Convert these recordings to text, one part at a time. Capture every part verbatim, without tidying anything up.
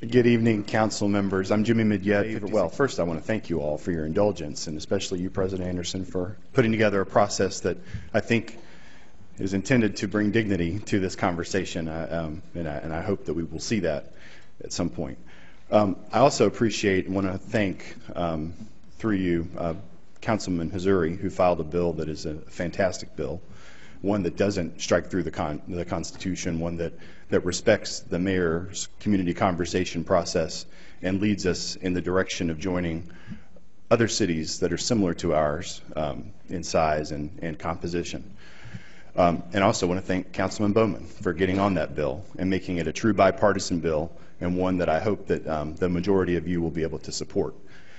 Good evening, council members. I'm Jimmy Midyet. Well, first I want to thank you all for your indulgence, and especially you, President Anderson, for putting together a process that I think is intended to bring dignity to this conversation, uh, um, and, I, and I hope that we will see that at some point. Um, I also appreciate and want to thank, um, through you, uh, Councilman Hazuri, who filed a bill that is a fantastic bill, one that doesn't strike through the, con the Constitution, one that, that respects the mayor's community conversation process and leads us in the direction of joining other cities that are similar to ours um, in size and, and composition. Um, and I also want to thank Councilman Bowman for getting on that bill and making it a true bipartisan bill, and one that I hope that um, the majority of you will be able to support.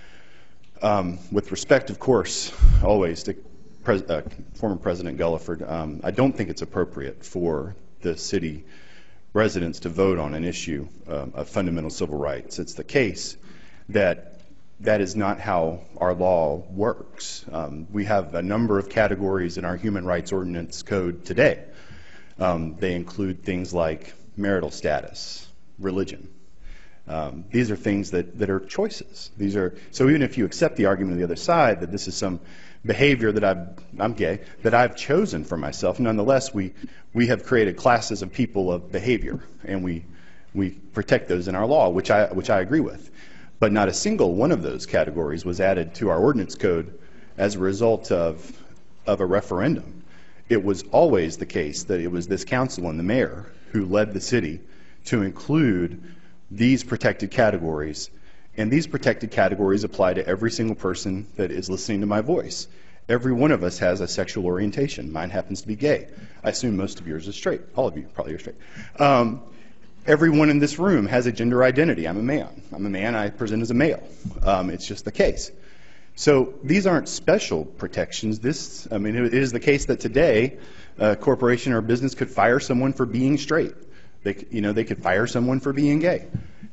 Um, with respect, of course, always to Pres uh, former President Gulliford, um, I don't think it's appropriate for the city residents to vote on an issue um, of fundamental civil rights. It's the case that that is not how our law works. Um, we have a number of categories in our Human Rights Ordinance Code today. Um, they include things like marital status, religion. Um, these are things that, that are choices. These are, so even if you accept the argument of the other side that this is some behavior that I've, I'm gay, that I've chosen for myself, nonetheless, we, we have created classes of people of behavior, and we, we protect those in our law, which I, which I agree with. But not a single one of those categories was added to our ordinance code as a result of, of a referendum. It was always the case that it was this council and the mayor who led the city to include these protected categories, and these protected categories apply to every single person that is listening to my voice. Every one of us has a sexual orientation. Mine happens to be gay. I assume most of yours is straight. All of you probably are straight. Um, everyone in this room has a gender identity. I'm a man. I'm a man. I present as a male. Um, it's just the case. So these aren't special protections. This, I mean, it is the case that today a corporation or a business could fire someone for being straight. They, you know, they could fire someone for being gay.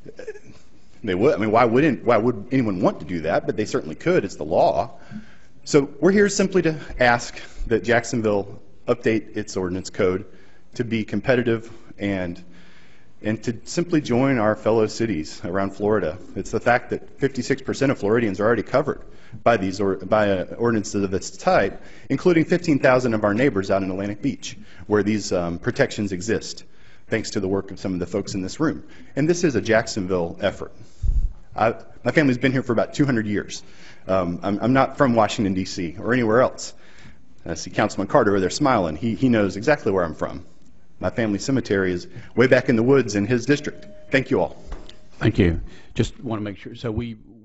They would. I mean, why wouldn't? Why would anyone want to do that? But they certainly could. It's the law. So we're here simply to ask that Jacksonville update its ordinance code to be competitive and and to simply join our fellow cities around Florida. It's the fact that fifty-six percent of Floridians are already covered by these or, by uh, ordinances of this type, including fifteen thousand of our neighbors out in Atlantic Beach, where these um, protections exist, thanks to the work of some of the folks in this room. And this is a Jacksonville effort. I, my family's been here for about two hundred years. Um, I'm, I'm not from Washington, D C or anywhere else. I see Councilman Carter over there smiling. He, he knows exactly where I'm from. My family cemetery is way back in the woods in his district. Thank you all. Thank you. Just want to make sure. So we